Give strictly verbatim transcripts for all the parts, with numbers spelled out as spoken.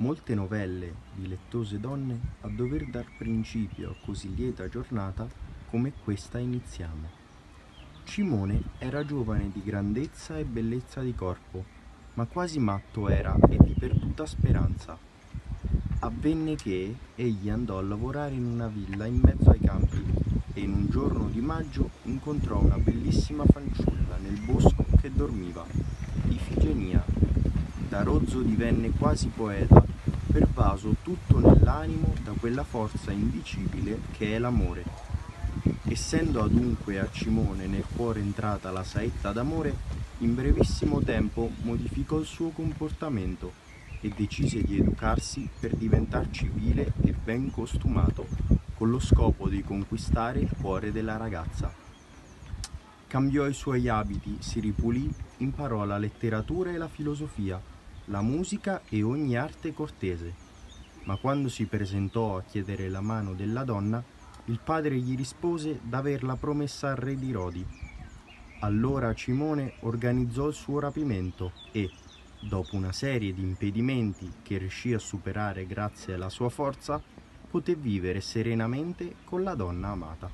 molte novelle, dilettose donne, a dover dar principio a così lieta giornata come questa iniziamo. Cimone era giovane di grandezza e bellezza di corpo, ma quasi matto era e di perduta speranza. Avvenne che egli andò a lavorare in una villa in mezzo ai campi e in un giorno di maggio incontrò una bellissima fanciulla nel bosco che dormiva, Ifigenia. Da rozzo divenne quasi poeta, pervaso tutto nell'animo da quella forza indicibile che è l'amore. Essendo adunque a Cimone nel cuore entrata la saetta d'amore, in brevissimo tempo modificò il suo comportamento e decise di educarsi per diventar civile e ben costumato, con lo scopo di conquistare il cuore della ragazza. Cambiò i suoi abiti, si ripulì, imparò la letteratura e la filosofia, la musica e ogni arte cortese. Ma quando si presentò a chiedere la mano della donna, il padre gli rispose d'averla promessa al re di Rodi. Allora Cimone organizzò il suo rapimento e, dopo una serie di impedimenti che riuscì a superare grazie alla sua forza, poté vivere serenamente con la donna amata.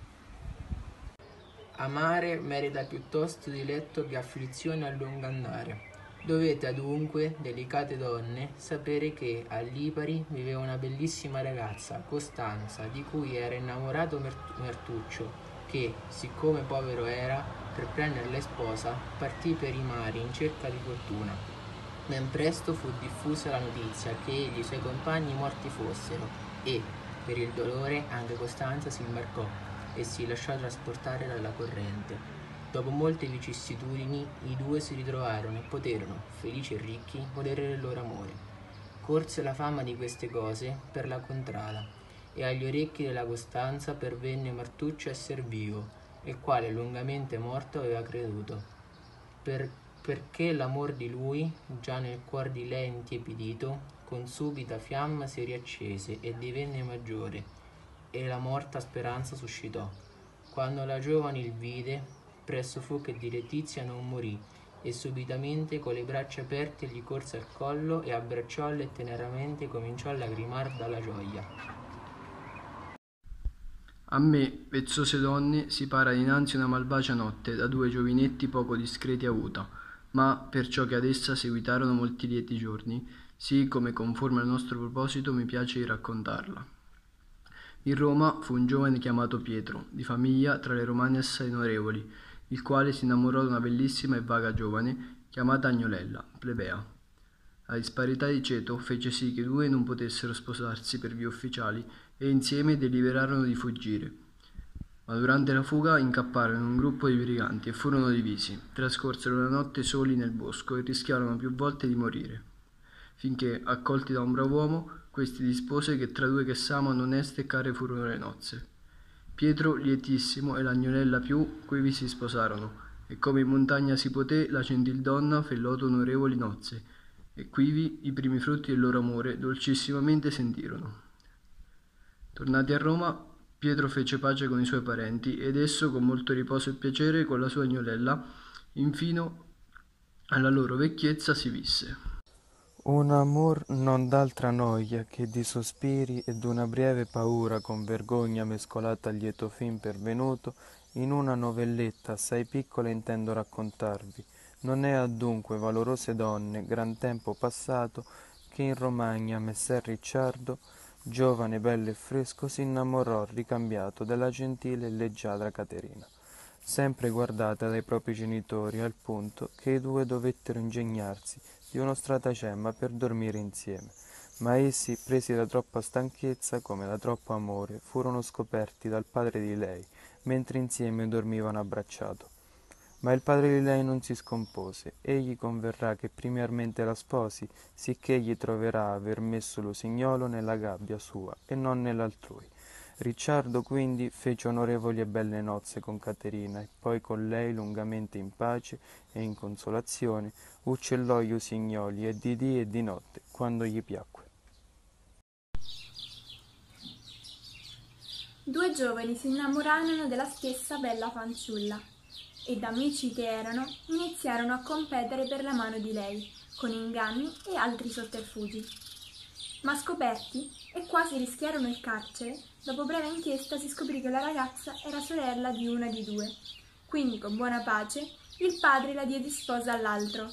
Amare merita piuttosto diletto che afflizione a lungo andare. Dovete adunque, delicate donne, sapere che a Lipari viveva una bellissima ragazza, Costanza, di cui era innamorato Mert- Mertuccio, che, siccome povero era, per prenderla sposa, partì per i mari in cerca di fortuna. Ben presto fu diffusa la notizia che egli e i suoi compagni morti fossero e, per il dolore, anche Costanza si imbarcò e si lasciò trasportare dalla corrente. Dopo molte vicissitudini, i due si ritrovarono e poterono, felici e ricchi, godere del loro amore. Corse la fama di queste cose per la contrada, e agli orecchi della Costanza pervenne Martuccio esser vivo, il quale lungamente morto aveva creduto. Per, perché l'amor di lui, già nel cuor di lei intiepidito, con subita fiamma si riaccese e divenne maggiore, e la morta speranza suscitò. Quando la giovane il vide, presso fu che di letizia non morì, e subitamente con le braccia aperte gli corse al collo e abbracciollo e teneramente cominciò a lagrimar dalla gioia. A me, vezzose donne, si para dinanzi una malvagia notte da due giovinetti poco discreti avuta, ma perciò che ad essa seguitarono molti lieti giorni, sì come conforme al nostro proposito mi piace di raccontarla. In Roma fu un giovane chiamato Pietro, di famiglia tra le romane assai onorevoli, il quale si innamorò di una bellissima e vaga giovane chiamata Agnolella, plebea. La disparità di ceto fece sì che i due non potessero sposarsi per vie ufficiali e insieme deliberarono di fuggire. Ma durante la fuga incapparono in un gruppo di briganti e furono divisi. Trascorsero la notte soli nel bosco e rischiarono più volte di morire. Finché, accolti da un brav'uomo, questi dispose che tra due che s'amano oneste e care furono le nozze. Pietro, lietissimo, e l'Agnolella più, quivi si sposarono, e come in montagna si poté, la gentildonna fe loto onorevoli nozze, e quivi i primi frutti del loro amore dolcissimamente sentirono. Tornati a Roma, Pietro fece pace con i suoi parenti, ed esso, con molto riposo e piacere, con la sua Agnolella, infino alla loro vecchiezza si visse. Un amor non d'altra noia che di sospiri e d'una breve paura con vergogna mescolata al lieto fin pervenuto, in una novelletta assai piccola intendo raccontarvi. Non è adunque, valorose donne, gran tempo passato, che in Romagna messer Ricciardo, giovane, bello e fresco, si innamorò ricambiato della gentile e leggiadra Caterina, sempre guardata dai propri genitori, al punto che i due dovettero ingegnarsi di uno stratagemma per dormire insieme, ma essi, presi da troppa stanchezza come da troppo amore, furono scoperti dal padre di lei, mentre insieme dormivano abbracciato. Ma il padre di lei non si scompose, egli converrà che primiarmente la sposi, sicché egli troverà aver messo l'usignolo nella gabbia sua e non nell'altrui. Ricciardo quindi fece onorevoli e belle nozze con Caterina e poi con lei lungamente in pace e in consolazione uccellò gli usignoli e di dì e di notte quando gli piacque. Due giovani si innamorarono della stessa bella fanciulla ed amici che erano iniziarono a competere per la mano di lei con inganni e altri sotterfugi. Ma scoperti e quasi rischiarono il carcere, dopo breve inchiesta si scoprì che la ragazza era sorella di una di due. Quindi, con buona pace, il padre la diede sposa all'altro.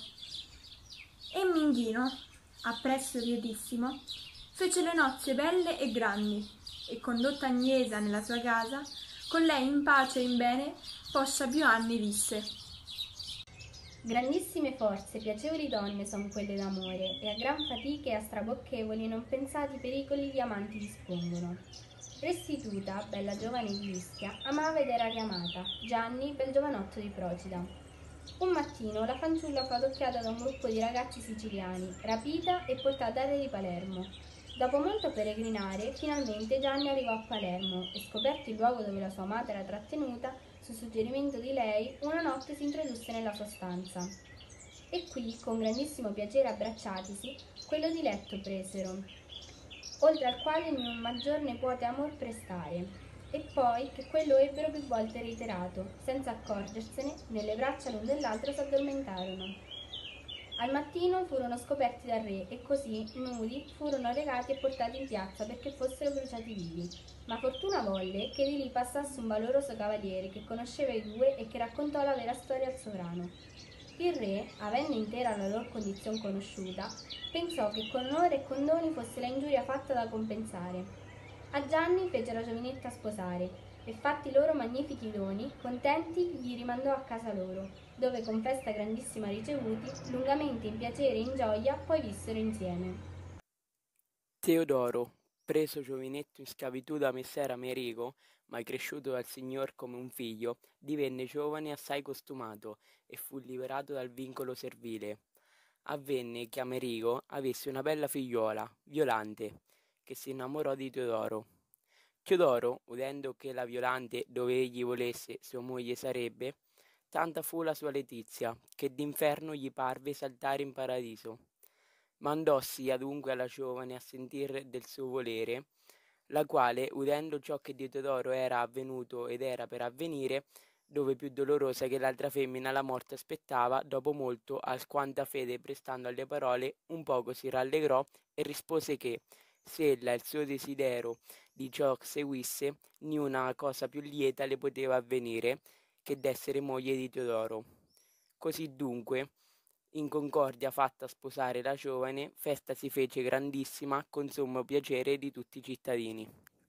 E Minghino, appresso lietissimo, fece le nozze belle e grandi, e condotta Agnesa nella sua casa, con lei in pace e in bene poscia più anni visse. Grandissime forze, piacevoli donne son quelle d'amore, e a gran fatiche e a strabocchevoli non pensati pericoli gli amanti dispongono. Restituta, bella giovane di Ischia, amava ed era chiamata Gianni, bel giovanotto di Procida. Un mattino la fanciulla fu adocchiata da un gruppo di ragazzi siciliani, rapita e portata a re di Palermo. Dopo molto peregrinare, finalmente Gianni arrivò a Palermo e, scoperto il luogo dove la sua amata era trattenuta, su suggerimento di lei, una notte si introdusse nella sua stanza. E qui, con grandissimo piacere abbracciatisi, quello di letto presero, oltre al quale niun maggior ne puote amor prestare. E poi che quello ebbero più volte reiterato, senza accorgersene, nelle braccia l'un dell'altro s'addormentarono. Al mattino furono scoperti dal re e così, nudi, furono recati e portati in piazza perché fossero bruciati vivi. Ma fortuna volle che di lì passasse un valoroso cavaliere che conosceva i due e che raccontò la vera storia al sovrano. Il re, avendo intera la loro condizione conosciuta, pensò che con onore e condoni fosse la ingiuria fatta da compensare. A Gianni fece la giovinetta sposare e, fatti loro magnifici doni, contenti gli rimandò a casa loro, dove con festa grandissima ricevuti, lungamente in piacere e in gioia, poi vissero insieme. Teodoro, preso giovinetto in schiavitù da messer Amerigo, ma cresciuto dal Signor come un figlio, divenne giovane assai costumato e fu liberato dal vincolo servile. Avvenne che Amerigo avesse una bella figliuola, Violante, che si innamorò di Teodoro. Teodoro, udendo che la Violante, dove egli volesse, sua moglie sarebbe, tanta fu la sua letizia, che d'inferno gli parve saltare in paradiso. Mandossi adunque alla giovane a sentir del suo volere, la quale, udendo ciò che di Teodoro era avvenuto ed era per avvenire, dove più dolorosa che l'altra femmina la morte aspettava, dopo molto, alquanta fede prestando alle parole, un poco si rallegrò e rispose che, se ella il suo desidero di ciò seguisse, niuna cosa più lieta le poteva avvenire che d'essere moglie di Teodoro. Così dunque, in concordia fatta sposare la giovane, festa si fece grandissima con sommo piacere di tutti i cittadini.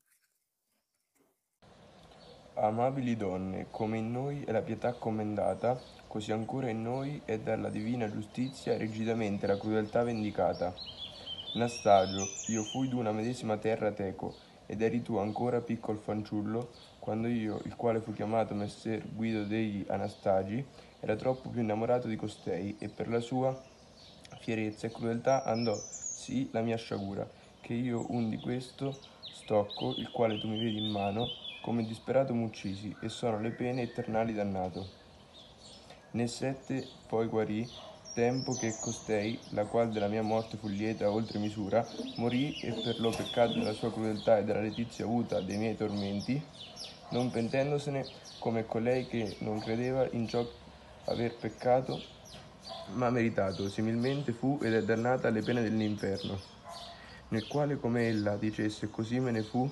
Amabili donne, come in noi è la pietà commendata, così ancora in noi è dalla divina giustizia rigidamente la crudeltà vendicata. Nastagio, io fui d'una medesima terra teco, ed eri tu ancora piccol fanciullo, quando io, il quale fu chiamato messer Guido degli Anastagi, era troppo più innamorato di costei, e per la sua fierezza e crudeltà andò sì la mia sciagura, che io un di questo stocco, il quale tu mi vedi in mano, come disperato m'uccisi, e sono le pene eternali dannato. Ne sette poi guarì, tempo che costei, la qual della mia morte fu lieta oltre misura, morì e per lo peccato della sua crudeltà e della letizia avuta dei miei tormenti, non pentendosene come colei che non credeva in ciò aver peccato, ma meritato, similmente fu ed è dannata alle pene dell'inferno, nel quale come ella dicesse così me ne fu,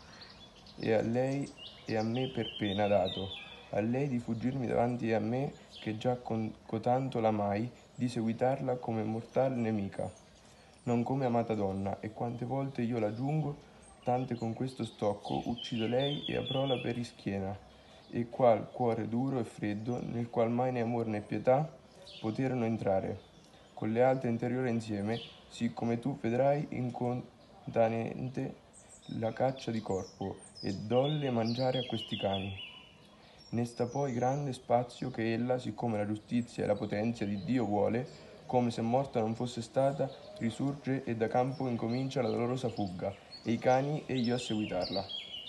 e a lei e a me per pena dato, a lei di fuggirmi davanti a me, che già con cotanto l'amai, di seguitarla come mortale nemica, non come amata donna, e quante volte io la giungo, tante con questo stocco uccido lei e aprola per ischiena, e qual cuore duro e freddo, nel qual mai né amor né pietà poterono entrare, con le altre interiore insieme, sì come tu vedrai incontanente la caccia di corpo, e dolle mangiare a questi cani. Ne sta poi grande spazio che ella, siccome la giustizia e la potenzia di Dio vuole, come se morta non fosse stata, risurge e da campo incomincia la dolorosa fugga, e i cani egli a seguitarla.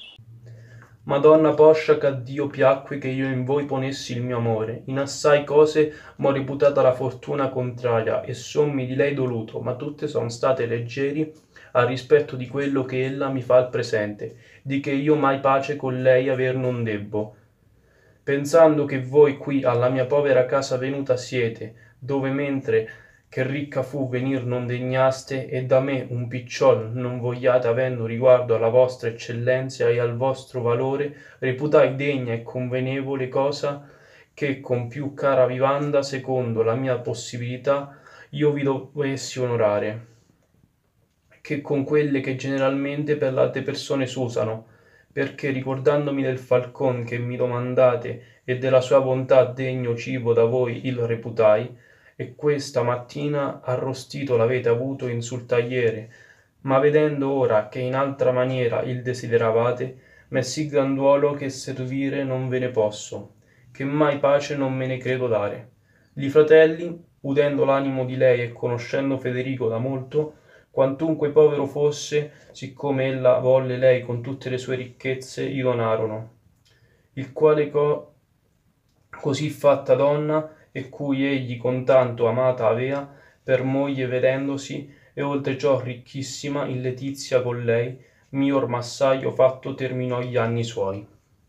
Madonna poscia che a Dio piacque che io in voi ponessi il mio amore, in assai cose m'ho reputata la fortuna contraria, e sommi di lei doluto, ma tutte son state leggeri al rispetto di quello che ella mi fa al presente, di che io mai pace con lei aver non debbo. Pensando che voi qui alla mia povera casa venuta siete, dove mentre che ricca fu venir non degnaste, e da me un picciol non vogliate, avendo riguardo alla vostra eccellenza e al vostro valore, reputai degna e convenevole cosa che con più cara vivanda, secondo la mia possibilità, io vi dovessi onorare, che con quelle che generalmente per le altre persone s'usano, perché ricordandomi del falcon che mi domandate e della sua bontà degno cibo da voi il reputai, e questa mattina arrostito l'avete avuto in sul tagliere, ma vedendo ora che in altra maniera il desideravate, m'è sì gran duolo che servire non ve ne posso, che mai pace non me ne credo dare. Li fratelli, udendo l'animo di lei e conoscendo Federico da molto, quantunque povero fosse, siccome ella volle lei con tutte le sue ricchezze, gli donarono, il quale co- così fatta donna, e cui egli con tanto amata avea, per moglie vedendosi, e oltre ciò ricchissima in letizia con lei, miglior massaio fatto terminò gli anni suoi.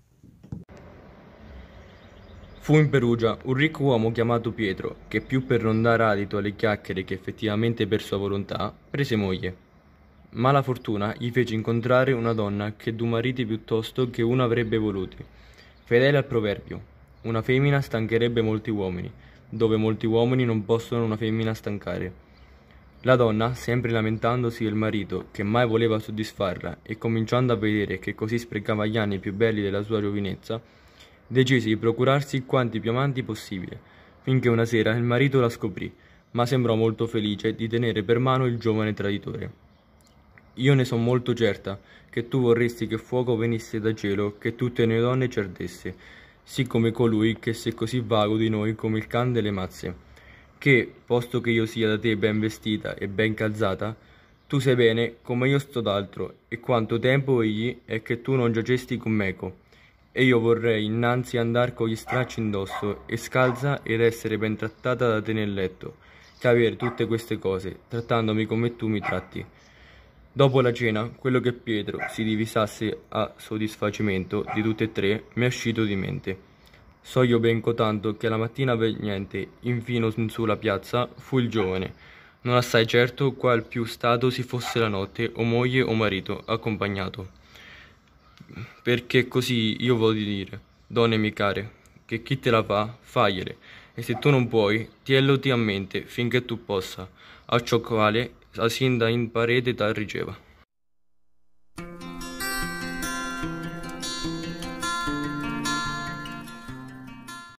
Fu in Perugia un ricco uomo chiamato Pietro, che più per non dar adito alle chiacchiere che effettivamente per sua volontà, prese moglie. Ma la fortuna gli fece incontrare una donna che du mariti piuttosto che uno avrebbe voluti, fedele al proverbio: una femmina stancherebbe molti uomini, dove molti uomini non possono una femmina stancare. La donna, sempre lamentandosi del marito che mai voleva soddisfarla e cominciando a vedere che così sprecava gli anni più belli della sua giovinezza, decise di procurarsi quanti più amanti possibile, finché una sera il marito la scoprì, ma sembrò molto felice di tenere per mano il giovane traditore. Io ne son molto certa che tu vorresti che fuoco venisse da cielo, che tutte noi donne ci ardesse, sì come colui che se così vago di noi come il can delle mazze, che, posto che io sia da te ben vestita e ben calzata, tu sai bene come io sto d'altro, e quanto tempo egli è che tu non giacesti con meco, e io vorrei innanzi andar con gli stracci indosso, e scalza ed essere ben trattata da te nel letto, che avere tutte queste cose, trattandomi come tu mi tratti. Dopo la cena, quello che Pietro si divisasse a soddisfacimento di tutte e tre, mi è uscito di mente. So io ben cotanto che la mattina vegnente, infino in sulla piazza, fu il giovane, non assai certo qual più stato si fosse la notte, o moglie o marito, accompagnato. Perché così io voglio dire, donne mie care, che chi te la fa, fagliele, e se tu non puoi, tielloti a mente finché tu possa, a ciò quale asinda in parete tal riceva.